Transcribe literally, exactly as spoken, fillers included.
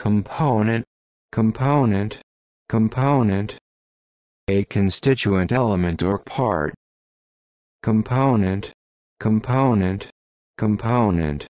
component, component, component. A constituent element or part. Component, component, component.